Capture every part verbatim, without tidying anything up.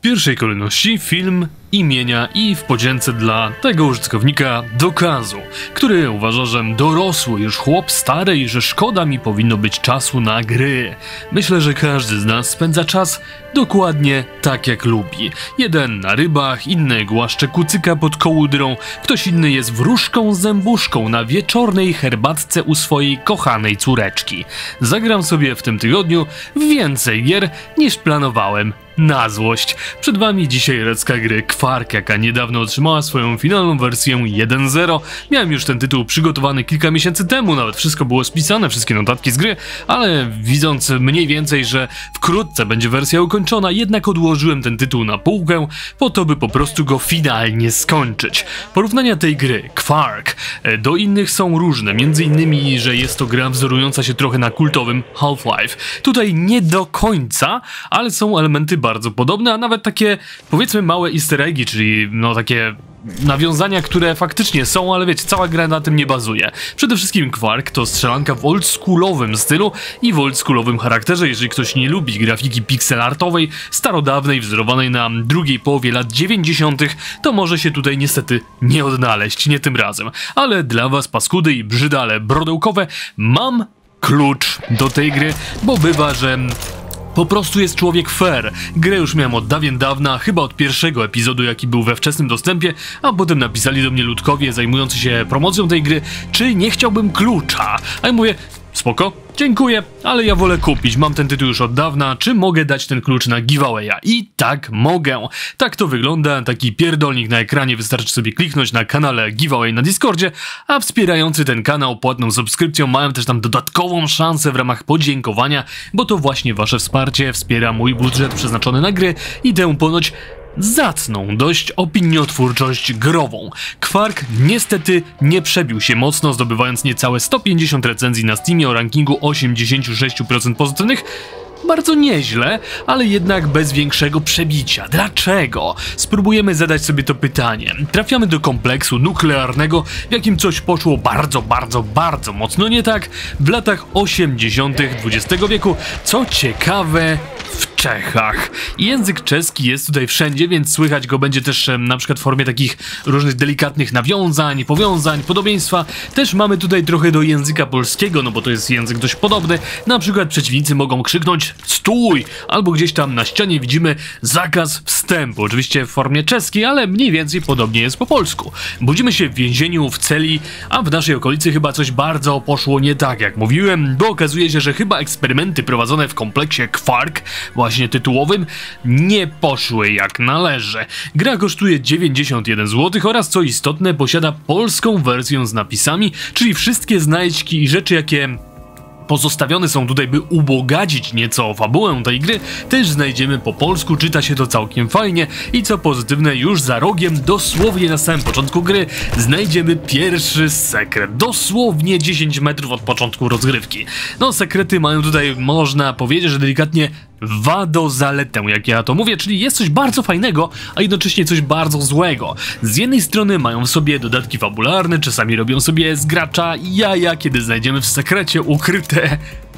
pierwszej kolejności film imienia i w podzięce dla tego użytkownika Dokazu, który uważa, że dorosły już chłop stary i że szkoda mi powinno być czasu na gry. Myślę, że każdy z nas spędza czas dokładnie tak jak lubi. Jeden na rybach, inny głaszcze kucyka pod kołdrą, ktoś inny jest wróżką zębuszką na wieczornej herbatce u swojej kochanej córeczki. Zagram sobie w tym tygodniu w więcej gier niż planowałem. Na złość. Przed wami dzisiaj recka gry Quark, jaka niedawno otrzymała swoją finalną wersję jeden zero. Miałem już ten tytuł przygotowany kilka miesięcy temu, nawet wszystko było spisane, wszystkie notatki z gry, ale widząc mniej więcej, że wkrótce będzie wersja ukończona, jednak odłożyłem ten tytuł na półkę, po to by po prostu go finalnie skończyć. Porównania tej gry, Quark, do innych są różne, między innymi, że jest to gra wzorująca się trochę na kultowym Half-Life. Tutaj nie do końca, ale są elementy bardzo podobne, a nawet takie, powiedzmy, małe easter eggi, czyli no takie nawiązania, które faktycznie są, ale wiecie, cała gra na tym nie bazuje. Przede wszystkim Quark to strzelanka w oldschoolowym stylu i w oldschoolowym charakterze. Jeżeli ktoś nie lubi grafiki pixelartowej, starodawnej, wzorowanej na drugiej połowie lat dziewięćdziesiątych, to może się tutaj niestety nie odnaleźć, nie tym razem. Ale dla was, paskudy i brzydale brodełkowe, mam klucz do tej gry, bo bywa, że po prostu jest człowiek fair. Grę już miałem od dawien dawna, chyba od pierwszego epizodu, jaki był we wczesnym dostępie, a potem napisali do mnie ludkowie zajmujący się promocją tej gry, czy nie chciałbym klucza. A ja mówię, spoko, dziękuję, ale ja wolę kupić, mam ten tytuł już od dawna, czy mogę dać ten klucz na giveawaya? I tak mogę. Tak to wygląda, taki pierdolnik na ekranie, wystarczy sobie kliknąć na kanale giveaway na Discordzie, a wspierający ten kanał płatną subskrypcją mają też tam dodatkową szansę w ramach podziękowania, bo to właśnie wasze wsparcie wspiera mój budżet przeznaczony na gry i tę ponoć zacną dość opiniotwórczość grową. Quark niestety nie przebił się mocno, zdobywając niecałe sto pięćdziesiąt recenzji na Steamie o rankingu osiemdziesiąt sześć procent pozytywnych. Bardzo nieźle, ale jednak bez większego przebicia. Dlaczego? Spróbujemy zadać sobie to pytanie. Trafiamy do kompleksu nuklearnego, w jakim coś poszło bardzo, bardzo, bardzo mocno nie tak w latach osiemdziesiątych dwudziestego wieku. Co ciekawe, w Czechach. Język czeski jest tutaj wszędzie, więc słychać go będzie też na przykład w formie takich różnych delikatnych nawiązań, powiązań, podobieństwa. Też mamy tutaj trochę do języka polskiego, no bo to jest język dość podobny. Na przykład przeciwnicy mogą krzyknąć stój! Albo gdzieś tam na ścianie widzimy zakaz wstępu. Oczywiście w formie czeskiej, ale mniej więcej podobnie jest po polsku. Budzimy się w więzieniu, w celi, a w naszej okolicy chyba coś bardzo poszło nie tak, jak mówiłem, bo okazuje się, że chyba eksperymenty prowadzone w kompleksie Quark, właśnie tytułowym, nie poszły jak należy. Gra kosztuje dziewięćdziesiąt jeden złotych oraz, co istotne, posiada polską wersję z napisami, czyli wszystkie znajdźki i rzeczy, jakie pozostawione są tutaj, by ubogacić nieco fabułę tej gry, też znajdziemy po polsku, czyta się to całkiem fajnie i co pozytywne, już za rogiem, dosłownie na samym początku gry, znajdziemy pierwszy sekret, dosłownie dziesięć metrów od początku rozgrywki. No, sekrety mają tutaj, można powiedzieć, że delikatnie wadozaletę, jak ja to mówię, czyli jest coś bardzo fajnego, a jednocześnie coś bardzo złego. Z jednej strony mają w sobie dodatki fabularne, czasami robią sobie z gracza jaja, kiedy znajdziemy w sekrecie ukryte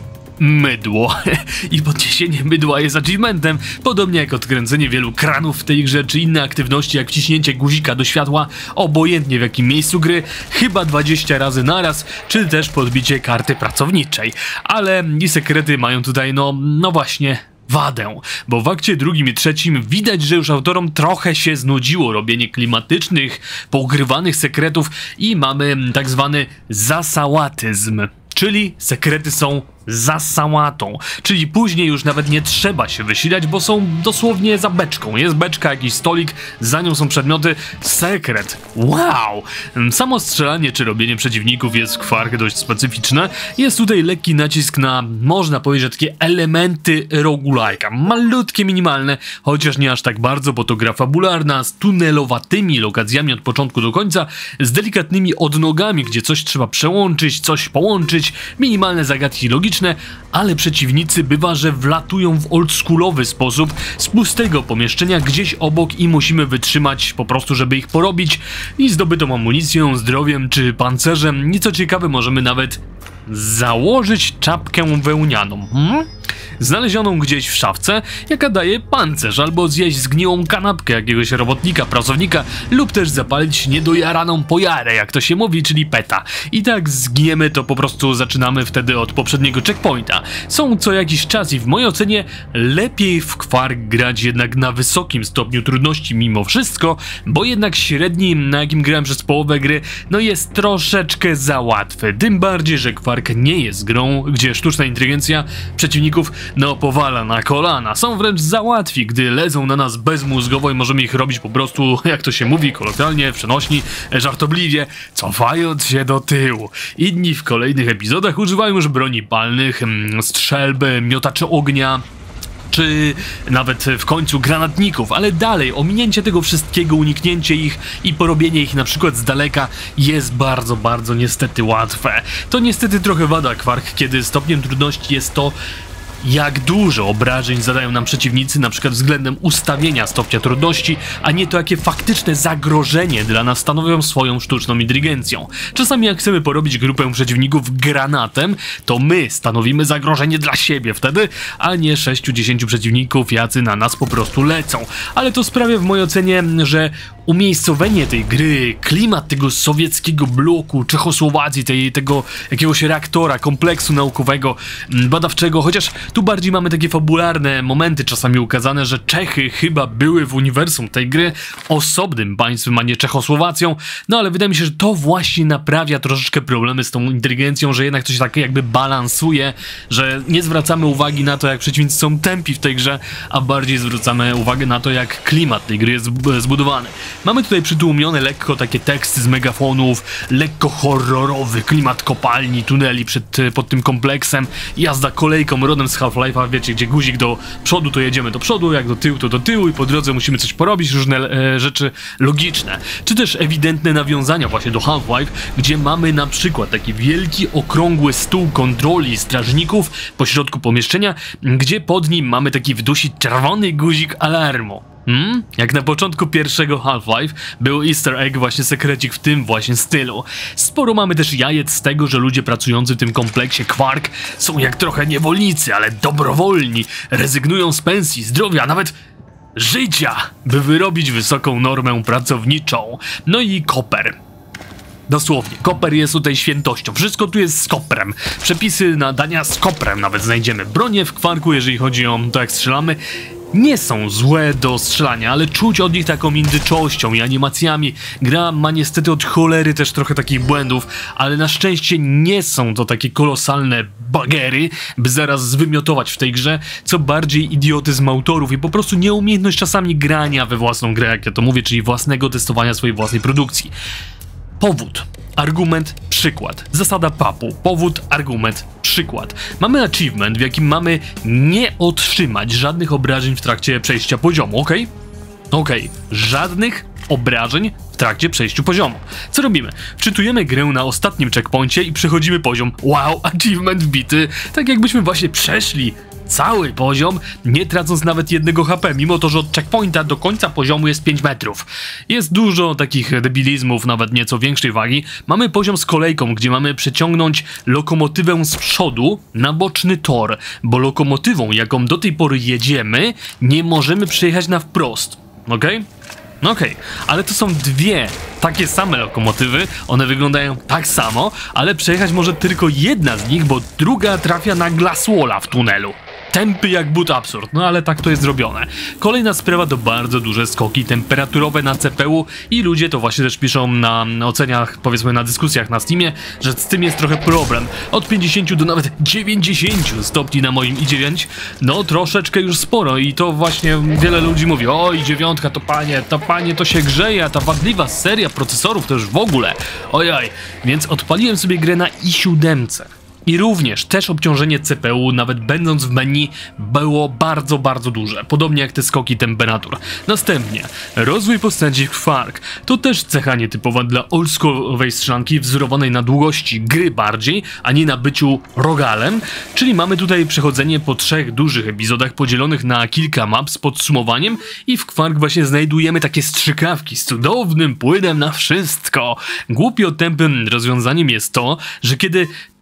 mydło. I podniesienie mydła jest achievementem, podobnie jak odkręcenie wielu kranów w tej grze, czy inne aktywności, jak wciśnięcie guzika do światła, obojętnie w jakim miejscu gry, chyba dwadzieścia razy naraz, czy też podbicie karty pracowniczej. Ale i sekrety mają tutaj, no, no właśnie, wadę, bo w akcie drugim i trzecim widać, że już autorom trochę się znudziło robienie klimatycznych, pougrywanych sekretów i mamy tak zwany zasałatyzm. Czyli sekrety są za sałatą, czyli później już nawet nie trzeba się wysilać, bo są dosłownie za beczką. Jest beczka, jakiś stolik, za nią są przedmioty, sekret. Wow! Samo strzelanie czy robienie przeciwników jest w Quark dość specyficzne. Jest tutaj lekki nacisk na, można powiedzieć, że takie elementy roguelike'a. Malutkie, minimalne, chociaż nie aż tak bardzo, bo to gra fabularna, z tunelowatymi lokacjami od początku do końca, z delikatnymi odnogami, gdzie coś trzeba przełączyć, coś połączyć, minimalne zagadki logiczne, ale przeciwnicy bywa, że wlatują w oldschoolowy sposób z pustego pomieszczenia gdzieś obok i musimy wytrzymać po prostu, żeby ich porobić i zdobytą amunicją, zdrowiem czy pancerzem. Nieco ciekawe, możemy nawet założyć czapkę wełnianą. Hmm? znalezioną gdzieś w szafce, jaka daje pancerz, albo zjeść zgniłą kanapkę jakiegoś robotnika, pracownika, lub też zapalić niedojaraną pojarę, jak to się mówi, czyli peta. I tak zgniemy, to po prostu zaczynamy wtedy od poprzedniego checkpointa. Są co jakiś czas i w mojej ocenie lepiej w Quark grać jednak na wysokim stopniu trudności mimo wszystko, bo jednak średni, na jakim grałem przez połowę gry, no jest troszeczkę za łatwy. Tym bardziej, że Quark nie jest grą, gdzie sztuczna inteligencja przeciwników no powala na kolana. Są wręcz za łatwi, gdy lezą na nas bezmózgowo i możemy ich robić po prostu, jak to się mówi kolokwialnie, przenośni, żartobliwie, cofając się do tyłu. Inni w kolejnych epizodach używają już broni palnych, strzelby, miotacze ognia, czy nawet w końcu granatników, ale dalej ominięcie tego wszystkiego, uniknięcie ich i porobienie ich na przykład z daleka jest bardzo, bardzo niestety łatwe. To niestety trochę wada Quark, kiedy stopniem trudności jest to, jak dużo obrażeń zadają nam przeciwnicy, na przykład względem ustawienia stopnia trudności, a nie to, jakie faktyczne zagrożenie dla nas stanowią swoją sztuczną inteligencją. Czasami jak chcemy porobić grupę przeciwników granatem, to my stanowimy zagrożenie dla siebie wtedy, a nie sześciu dziesięciu przeciwników, jacy na nas po prostu lecą. Ale to sprawia w mojej ocenie, że umiejscowienie tej gry, klimat tego sowieckiego bloku, Czechosłowacji, tej, tego jakiegoś reaktora, kompleksu naukowego, badawczego, chociaż tu bardziej mamy takie fabularne momenty czasami ukazane, że Czechy chyba były w uniwersum tej gry osobnym państwem, a nie Czechosłowacją, no ale wydaje mi się, że to właśnie naprawia troszeczkę problemy z tą inteligencją, że jednak to się tak jakby balansuje, że nie zwracamy uwagi na to, jak przeciwnicy są tępi w tej grze, a bardziej zwracamy uwagę na to, jak klimat tej gry jest zbudowany. Mamy tutaj przytłumione lekko takie teksty z megafonów, lekko horrorowy klimat kopalni, tuneli przed, pod tym kompleksem, jazda kolejką rodem z Half-Life'a, wiecie, gdzie guzik do przodu to jedziemy do przodu, jak do tyłu to do tyłu i po drodze musimy coś porobić, różne e, rzeczy logiczne. Czy też ewidentne nawiązania właśnie do Half-Life, gdzie mamy na przykład taki wielki, okrągły stół kontroli strażników po środku pomieszczenia, gdzie pod nim mamy taki wdusić czerwony guzik alarmu. Hmm? Jak na początku pierwszego Half-Life był easter egg, właśnie sekrecik w tym właśnie stylu. Sporo mamy też jajec z tego, że ludzie pracujący w tym kompleksie Quark są jak trochę niewolnicy, ale dobrowolni, rezygnują z pensji, zdrowia, nawet życia, by wyrobić wysoką normę pracowniczą. No i Copper. Dosłownie, koper jest tutaj świętością. Wszystko tu jest z koprem. Przepisy na dania z koprem nawet znajdziemy. Bronie w Quarku, jeżeli chodzi o to, jak strzelamy, nie są złe do strzelania, ale czuć od nich taką indyczością i animacjami. Gra ma niestety od cholery też trochę takich błędów, ale na szczęście nie są to takie kolosalne bagery, by zaraz zwymiotować w tej grze, co bardziej idiotyzm autorów i po prostu nieumiejętność czasami grania we własną grę, jak ja to mówię, czyli własnego testowania swojej własnej produkcji. Powód, argument, przykład. Zasada papu. Powód, argument, przykład. Mamy achievement, w jakim mamy nie otrzymać żadnych obrażeń w trakcie przejścia poziomu, ok? Okej, żadnych obrażeń w trakcie przejściu poziomu. Co robimy? Wczytujemy grę na ostatnim checkpoincie i przechodzimy poziom. Wow, achievement wbity. Tak jakbyśmy właśnie przeszli cały poziom, nie tracąc nawet jednego H P, mimo to, że od checkpointa do końca poziomu jest pięć metrów. Jest dużo takich debilizmów, nawet nieco większej wagi. Mamy poziom z kolejką, gdzie mamy przeciągnąć lokomotywę z przodu na boczny tor, bo lokomotywą, jaką do tej pory jedziemy, nie możemy przejechać na wprost. Okej? Okay? Okej, okay. Ale to są dwie takie same lokomotywy, one wyglądają tak samo, ale przejechać może tylko jedna z nich, bo druga trafia na glasswalla w tunelu. Tępy jak but absurd, no ale tak to jest zrobione. Kolejna sprawa to bardzo duże skoki temperaturowe na C P U i ludzie to właśnie też piszą na oceniach, powiedzmy na dyskusjach na Steamie, że z tym jest trochę problem. Od pięćdziesięciu do nawet dziewięćdziesięciu stopni na moim i dziewięć, no troszeczkę już sporo i to właśnie wiele ludzi mówi, o i dziewiątka to panie, to panie to się grzeje, a ta wadliwa seria procesorów to już w ogóle, ojaj, więc odpaliłem sobie grę na i siedem. I również też obciążenie C P U, nawet będąc w menu, było bardzo, bardzo duże, podobnie jak te skoki temperatur. Następnie, rozwój postaci w Quark. To też cecha nietypowa dla oldschoolowej strzelanki, wzorowanej na długości gry bardziej, a nie na byciu rogalem, czyli mamy tutaj przechodzenie po trzech dużych epizodach podzielonych na kilka map z podsumowaniem i w Quark właśnie znajdujemy takie strzykawki z cudownym płynem na wszystko. Głupio tępym rozwiązaniem jest to, że kiedy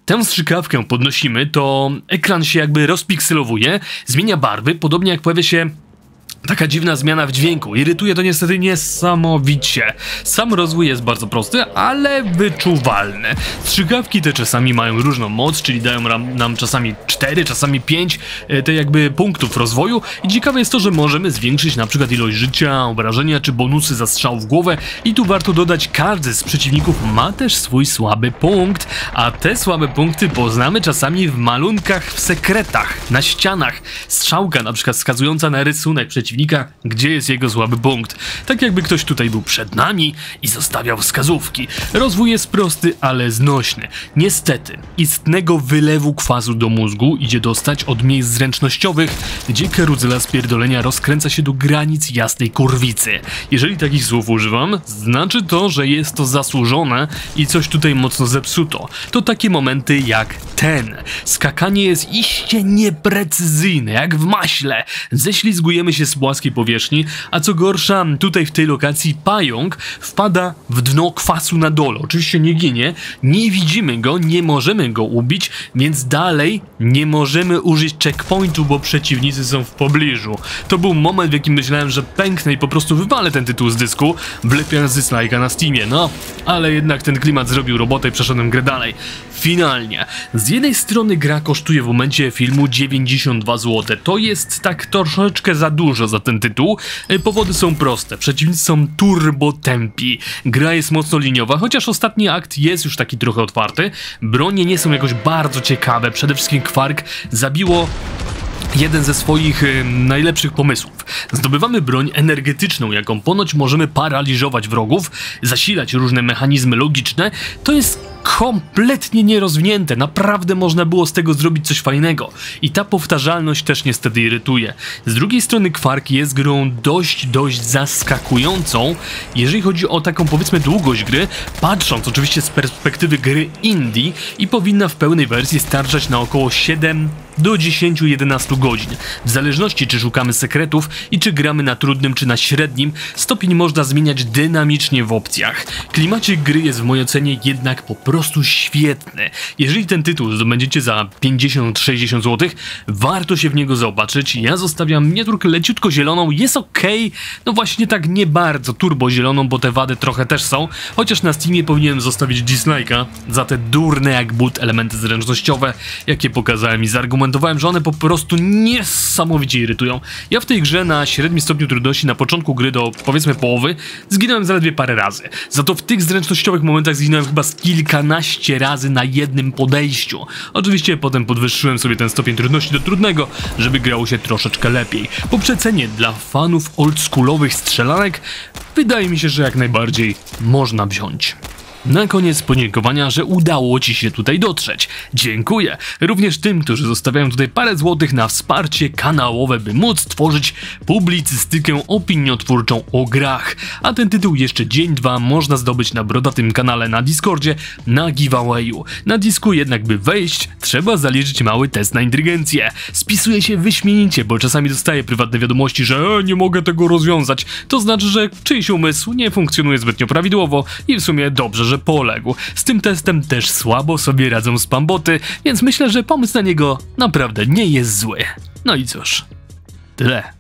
tę strzykawkę podnosimy, to ekran się jakby rozpikselowuje, zmienia barwy, podobnie jak pojawia się taka dziwna zmiana w dźwięku. Irytuje to niestety niesamowicie. Sam rozwój jest bardzo prosty, ale wyczuwalny. Strzykawki te czasami mają różną moc, czyli dają nam, nam czasami cztery, czasami pięć e, te jakby punktów rozwoju. I ciekawe jest to, że możemy zwiększyć na przykład ilość życia, obrażenia czy bonusy za strzał w głowę. I tu warto dodać, każdy z przeciwników ma też swój słaby punkt, a te słabe punkty poznamy czasami w malunkach, w sekretach, na ścianach. Strzałka na przykład wskazująca na rysunek przeciwnika, gdzie jest jego słaby punkt. Tak jakby ktoś tutaj był przed nami i zostawiał wskazówki. Rozwój jest prosty, ale znośny. Niestety, istnego wylewu kwasu do mózgu idzie dostać od miejsc zręcznościowych, gdzie karuzela spierdolenia rozkręca się do granic jasnej kurwicy. Jeżeli takich słów używam, znaczy to, że jest to zasłużone i coś tutaj mocno zepsuto. To takie momenty jak ten. Skakanie jest iście nieprecyzyjne, jak w maśle. Ześlizgujemy się z płaskiej powierzchni, a co gorsza, tutaj w tej lokacji pająk wpada w dno kwasu na dole. Oczywiście nie ginie, nie widzimy go, nie możemy go ubić, więc dalej nie możemy użyć checkpointu, bo przeciwnicy są w pobliżu. To był moment, w jakim myślałem, że pęknę i po prostu wywalę ten tytuł z dysku, wlepiając dyslike'a na Steamie. No, ale jednak ten klimat zrobił robotę i przeszedłem grę dalej. Finalnie. Z jednej strony gra kosztuje w momencie filmu dziewięćdziesiąt dwa złote. To jest tak troszeczkę za dużo za ten tytuł. Powody są proste. Przeciwnicy są turbo tempi. Gra jest mocno liniowa, chociaż ostatni akt jest już taki trochę otwarty. Bronie nie są jakoś bardzo ciekawe. Przede wszystkim Quark zabiło jeden ze swoich y, najlepszych pomysłów. Zdobywamy broń energetyczną, jaką ponoć możemy paraliżować wrogów, zasilać różne mechanizmy logiczne. To jest kompletnie nierozwinięte, naprawdę można było z tego zrobić coś fajnego. I ta powtarzalność też niestety irytuje. Z drugiej strony Quark jest grą dość, dość zaskakującą, jeżeli chodzi o taką powiedzmy długość gry, patrząc oczywiście z perspektywy gry indie, i powinna w pełnej wersji starczać na około siedem do dziesięciu do jedenastu godzin. W zależności czy szukamy sekretów i czy gramy na trudnym czy na średnim, stopień można zmieniać dynamicznie w opcjach. Klimacik gry jest w mojej ocenie jednak po prostu świetny. Jeżeli ten tytuł zdobędziecie za pięćdziesiąt do sześćdziesięciu złotych, warto się w niego zaopatrzyć. Ja zostawiam miniaturkę leciutko zieloną, jest ok, no właśnie tak nie bardzo turbo zieloną, bo te wady trochę też są, chociaż na Steamie powinienem zostawić dislike'a za te durne jak but elementy zręcznościowe, jakie pokazałem i zaargumentowałem, że one po prostu niesamowicie irytują. Ja w tej grze na średnim stopniu trudności na początku gry do powiedzmy połowy zginąłem zaledwie parę razy. Za to w tych zręcznościowych momentach zginąłem chyba z kilkanaście razy na jednym podejściu. Oczywiście potem podwyższyłem sobie ten stopień trudności do trudnego, żeby grało się troszeczkę lepiej. Po przecenie dla fanów oldschoolowych strzelanek wydaje mi się, że jak najbardziej można wziąć. Na koniec podziękowania, że udało Ci się tutaj dotrzeć. Dziękuję również tym, którzy zostawiają tutaj parę złotych na wsparcie kanałowe, by móc tworzyć publicystykę opiniotwórczą o grach. A ten tytuł jeszcze dzień, dwa można zdobyć na brodatym kanale na Discordzie na giveawayu. Na disku jednak, by wejść, trzeba zaliczyć mały test na inteligencję. Spisuje się wyśmienicie, bo czasami dostaję prywatne wiadomości, że e, nie mogę tego rozwiązać. To znaczy, że czyjś umysł nie funkcjonuje zbytnio prawidłowo i w sumie dobrze, że poległ. Z tym testem też słabo sobie radzą spamboty, więc myślę, że pomysł na niego naprawdę nie jest zły. No i cóż, tyle.